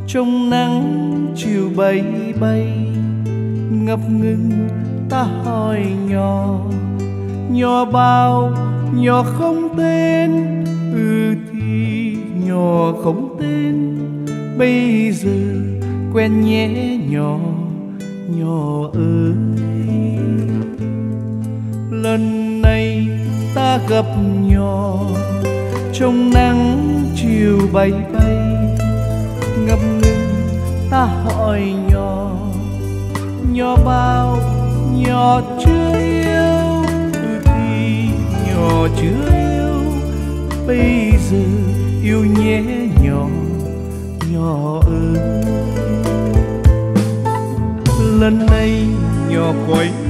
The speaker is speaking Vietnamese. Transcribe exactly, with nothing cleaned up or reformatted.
trong nắng chiều bay bay, ngập ngừng ta hỏi nhỏ, nhỏ bao nhỏ không tên. Ừ thì nhỏ không tên, bây giờ quen nhé nhỏ, nhỏ ơi. Lần này ta gặp nhỏ trong nắng chiều bay bay, ngập ngừng ta hỏi nhỏ, nhỏ bao nhỏ chưa yêu. Ừ thì nhỏ chưa yêu, bây giờ yêu nhé nhỏ, nhỏ ơi. Lần này nhỏ quay